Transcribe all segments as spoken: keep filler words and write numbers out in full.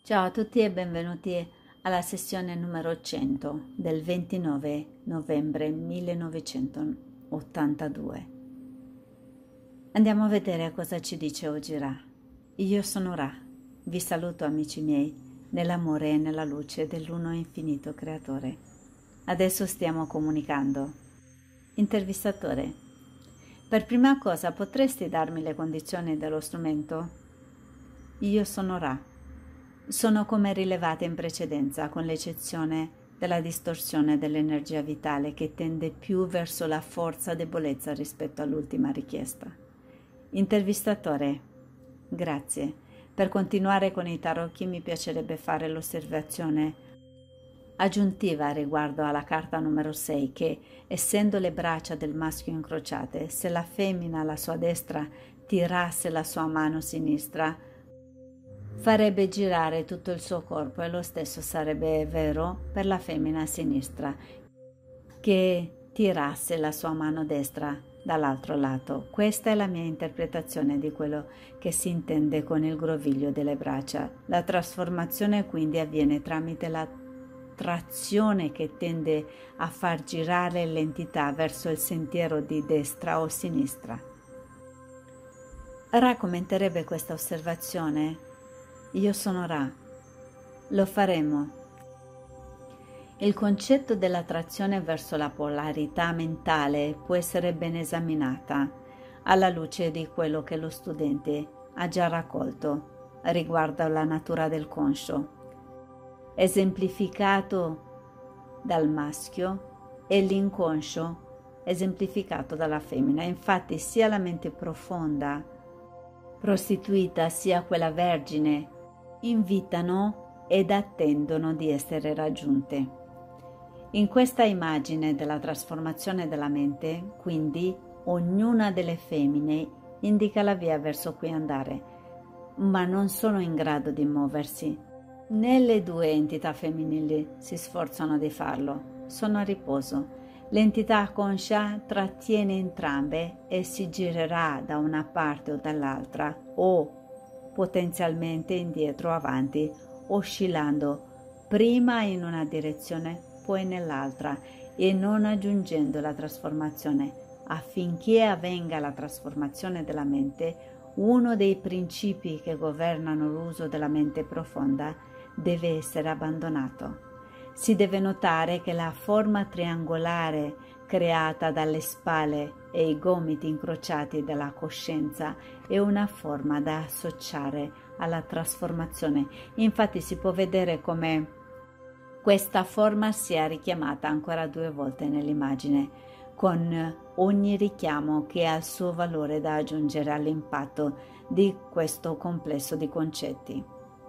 Ciao a tutti e benvenuti alla sessione numero cento del ventinove novembre millenovecentottantadue. Andiamo a vedere cosa ci dice oggi Ra. Io sono Ra, vi saluto amici miei, nell'amore e nella luce dell'uno infinito creatore. Adesso stiamo comunicando. Intervistatore, per prima cosa potresti darmi le condizioni dello strumento? Io sono Ra. Sono come rilevate in precedenza, con l'eccezione della distorsione dell'energia vitale che tende più verso la forza debolezza rispetto all'ultima richiesta. Intervistatore, grazie. Per continuare con i tarocchi mi piacerebbe fare l'osservazione aggiuntiva riguardo alla carta numero sei che, essendo le braccia del maschio incrociate, se la femmina alla sua destra tirasse la sua mano sinistra, farebbe girare tutto il suo corpo, e lo stesso sarebbe vero per la femmina a sinistra, che tirasse la sua mano destra dall'altro lato. Questa è la mia interpretazione di quello che si intende con il groviglio delle braccia. La trasformazione quindi avviene tramite la trazione che tende a far girare l'entità verso il sentiero di destra o sinistra. Ra commenterebbe questa osservazione. Io sono Ra. Lo faremo. Il concetto dell'attrazione verso la polarità mentale può essere ben esaminata alla luce di quello che lo studente ha già raccolto riguardo alla natura del conscio, esemplificato dal maschio, e l'inconscio esemplificato dalla femmina. Infatti sia la mente profonda, prostituita, sia quella vergine invitano ed attendono di essere raggiunte. In questa immagine della trasformazione della mente, quindi, ognuna delle femmine indica la via verso cui andare, ma non sono in grado di muoversi. Né le due entità femminili si sforzano di farlo, sono a riposo. L'entità conscia trattiene entrambe e si girerà da una parte o dall'altra, o potenzialmente indietro o avanti, oscillando prima in una direzione, poi nell'altra, e non aggiungendo la trasformazione. Affinché avvenga la trasformazione della mente, uno dei principi che governano l'uso della mente profonda deve essere abbandonato. Si deve notare che la forma triangolare creata dalle spalle e i gomiti incrociati della coscienza è una forma da associare alla trasformazione. Infatti si può vedere come questa forma sia richiamata ancora due volte nell'immagine, con ogni richiamo che ha il suo valore da aggiungere all'impatto di questo complesso di concetti.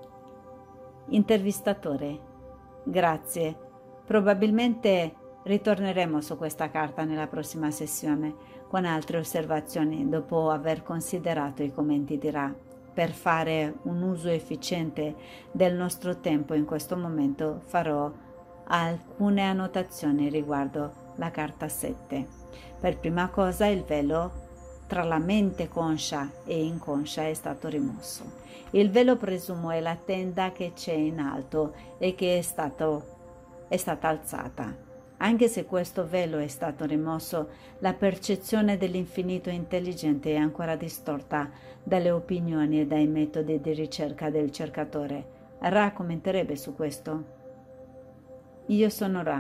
Intervistatore, grazie. Probabilmente ritorneremo su questa carta nella prossima sessione con altre osservazioni dopo aver considerato i commenti di Ra. Per fare un uso efficiente del nostro tempo in questo momento farò alcune annotazioni riguardo la carta sette. Per prima cosa, il velo tra la mente conscia e inconscia è stato rimosso. Il velo, presumo, è la tenda che c'è in alto e che è, stato, è stata alzata. Anche se questo velo è stato rimosso, la percezione dell'infinito intelligente è ancora distorta dalle opinioni e dai metodi di ricerca del cercatore. Ra commenterebbe su questo. Io sono Ra.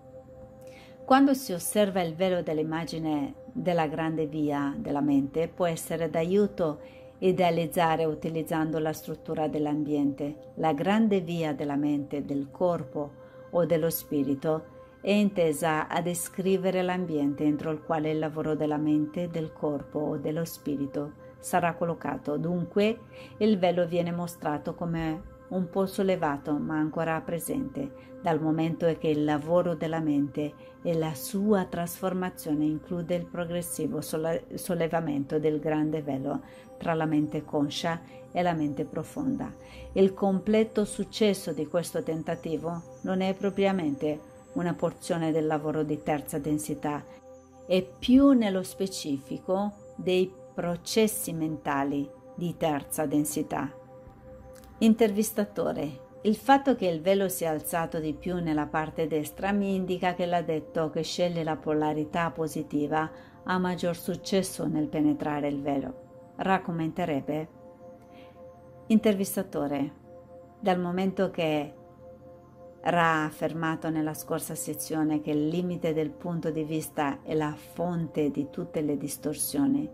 Quando si osserva il velo dell'immagine della grande via della mente, può essere d'aiuto idealizzare utilizzando la struttura dell'ambiente. La grande via della mente, del corpo o dello spirito è intesa a descrivere l'ambiente entro il quale il lavoro della mente, del corpo o dello spirito sarà collocato. Dunque, il velo viene mostrato come un po' sollevato ma ancora presente, dal momento che il lavoro della mente e la sua trasformazione include il progressivo sollevamento del grande velo tra la mente conscia e la mente profonda. Il completo successo di questo tentativo non è propriamente una porzione del lavoro di terza densità, è più nello specifico dei processi mentali di terza densità. Intervistatore: il fatto che il velo sia alzato di più nella parte destra mi indica che l'addetto che sceglie la polarità positiva ha maggior successo nel penetrare il velo. Raccomanderebbe? Intervistatore: dal momento che Ra ha affermato nella scorsa sezione che il limite del punto di vista è la fonte di tutte le distorsioni.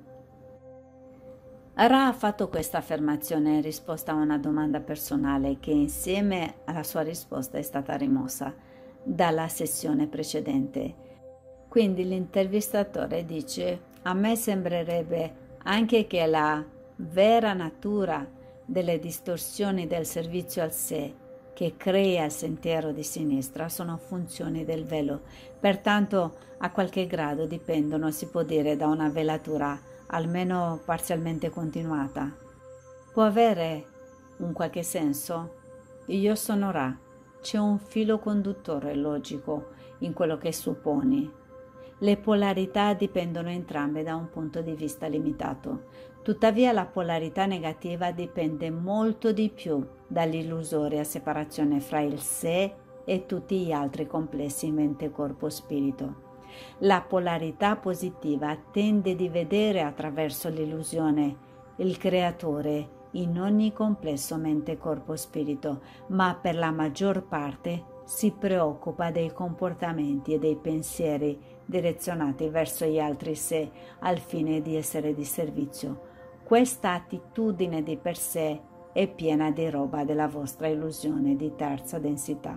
Ra ha fatto questa affermazione in risposta a una domanda personale che insieme alla sua risposta è stata rimossa dalla sessione precedente. Quindi l'intervistatore dice: a me sembrerebbe anche che la vera natura delle distorsioni del servizio al sé che crea il sentiero di sinistra sono funzioni del velo, pertanto a qualche grado dipendono, si può dire, da una velatura almeno parzialmente continuata. Può avere un qualche senso? Io sono Ra, c'è un filo conduttore logico in quello che supponi. Le polarità dipendono entrambe da un punto di vista limitato. Tuttavia la polarità negativa dipende molto di più dall'illusoria separazione fra il sé e tutti gli altri complessi mente, corpo, spirito. La polarità positiva tende di vedere attraverso l'illusione il creatore in ogni complesso mente, corpo, spirito, ma per la maggior parte si preoccupa dei comportamenti e dei pensieri direzionati verso gli altri sé al fine di essere di servizio. Questa attitudine di per sé è piena di roba della vostra illusione di terza densità.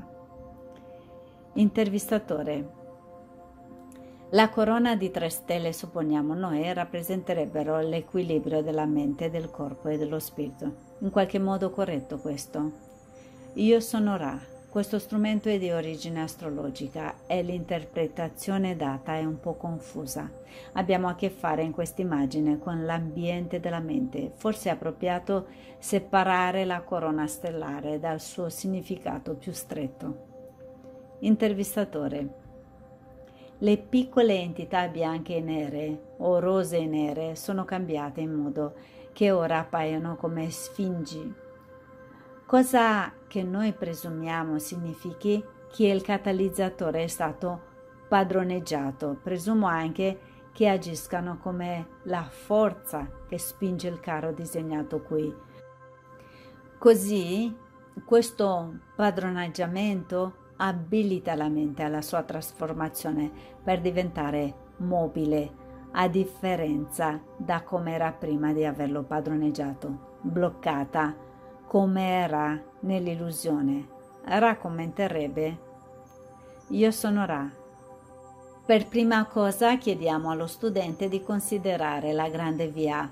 Intervistatore: la corona di tre stelle, supponiamo noi, rappresenterebbero l'equilibrio della mente, del corpo e dello spirito. In qualche modo corretto questo? Io sono Ra. Questo strumento è di origine astrologica e l'interpretazione data è un po' confusa. Abbiamo a che fare in questa immagine con l'ambiente della mente. Forse è appropriato separare la corona stellare dal suo significato più stretto. Intervistatore: le piccole entità bianche e nere o rose e nere sono cambiate in modo che ora appaiono come sfingi, cosa che noi presumiamo significhi che il catalizzatore è stato padroneggiato. Presumo anche che agiscano come la forza che spinge il carro disegnato qui. Così questo padroneggiamento abilita la mente alla sua trasformazione per diventare mobile, a differenza da come era prima di averlo padroneggiato, bloccata come era nell'illusione. Ra commenterebbe: io sono Ra. Per prima cosa chiediamo allo studente di considerare la grande via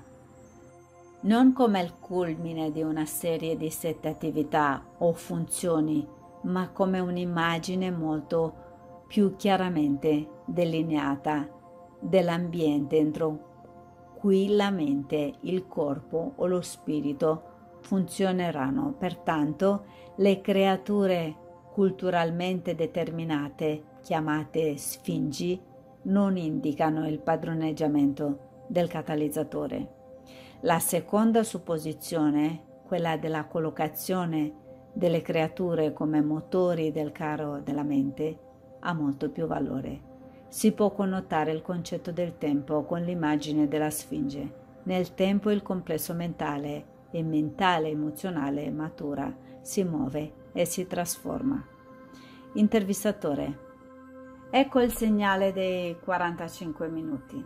non come il culmine di una serie di sette attività o funzioni, ma come un'immagine molto più chiaramente delineata dell'ambiente entro cui la mente, il corpo o lo spirito funzioneranno. Pertanto le creature culturalmente determinate, chiamate sfingi, non indicano il padroneggiamento del catalizzatore. La seconda supposizione, quella della collocazione delle creature come motori del carro della mente, ha molto più valore. Si può connotare il concetto del tempo con l'immagine della sfinge. Nel tempo il complesso mentale e mentale emozionale matura, si muove e si trasforma. Intervistatore: ecco il segnale dei quarantacinque minuti.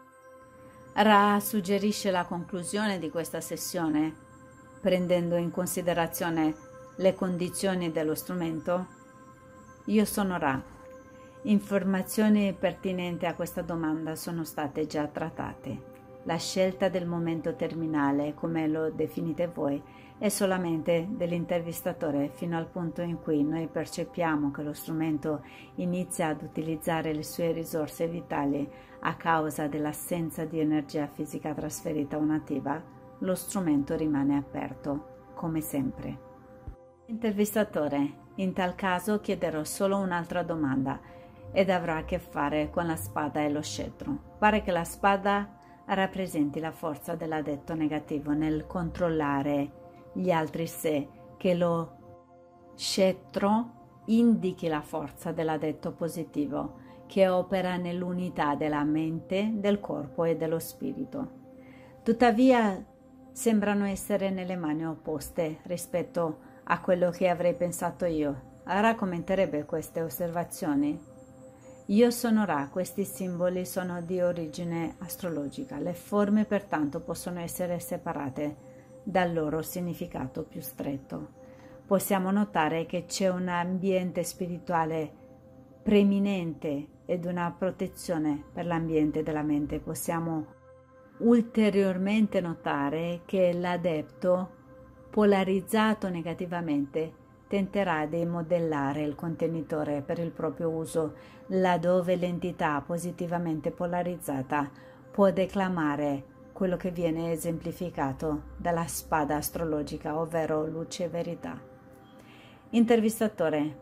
Ra suggerisce la conclusione di questa sessione, prendendo in considerazione le condizioni dello strumento. Io sono Ra. Informazioni pertinenti a questa domanda sono state già trattate. La scelta del momento terminale, come lo definite voi, è solamente dell'intervistatore fino al punto in cui noi percepiamo che lo strumento inizia ad utilizzare le sue risorse vitali a causa dell'assenza di energia fisica trasferita o nativa. Lo strumento rimane aperto, come sempre. Intervistatore: in tal caso chiederò solo un'altra domanda ed avrà a che fare con la spada e lo scettro. Pare che la spada rappresenti la forza dell'addetto negativo nel controllare gli altri sé che lo scettro indichi la forza dell'adetto positivo che opera nell'unità della mente, del corpo e dello spirito. Tuttavia sembrano essere nelle mani opposte rispetto a quello che avrei pensato io. Ara commenterebbe queste osservazioni. Io sono Ra, questi simboli sono di origine astrologica, le forme pertanto possono essere separate dal loro significato più stretto. Possiamo notare che c'è un ambiente spirituale preeminente ed una protezione per l'ambiente della mente. Possiamo ulteriormente notare che l'adepto polarizzato negativamente tenterà di modellare il contenitore per il proprio uso, laddove l'entità positivamente polarizzata può declamare quello che viene esemplificato dalla spada astrologica, ovvero luce e verità. Intervistatore: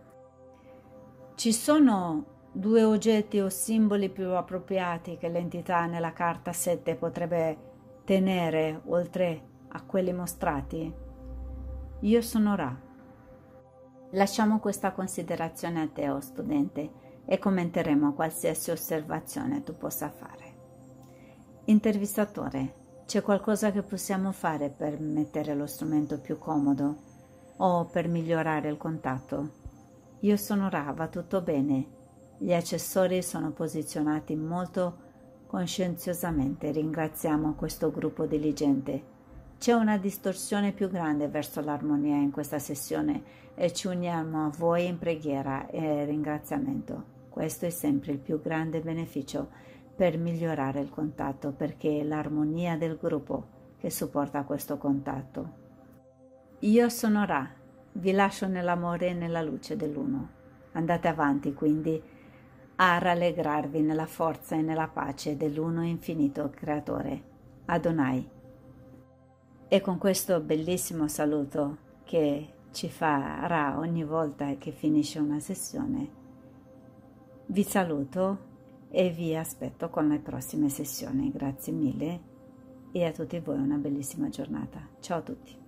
ci sono due oggetti o simboli più appropriati che l'entità nella carta sette potrebbe tenere oltre a quelli mostrati? Io sono Ra. Lasciamo questa considerazione a te, o studente, e commenteremo qualsiasi osservazione tu possa fare. Intervistatore: c'è qualcosa che possiamo fare per mettere lo strumento più comodo o per migliorare il contatto? Io sono Ra, va tutto bene. Gli accessori sono posizionati molto coscienziosamente. Ringraziamo questo gruppo diligente. C'è una distorsione più grande verso l'armonia in questa sessione e ci uniamo a voi in preghiera e ringraziamento. Questo è sempre il più grande beneficio per migliorare il contatto, perché è l'armonia del gruppo che supporta questo contatto. Io sono Ra, vi lascio nell'amore e nella luce dell'uno. Andate avanti quindi a rallegrarvi nella forza e nella pace dell'uno infinito creatore, Adonai. E con questo bellissimo saluto che ci fa Ra ogni volta che finisce una sessione, vi saluto e vi aspetto con le prossime sessioni. Grazie mille e a tutti voi una bellissima giornata. Ciao a tutti.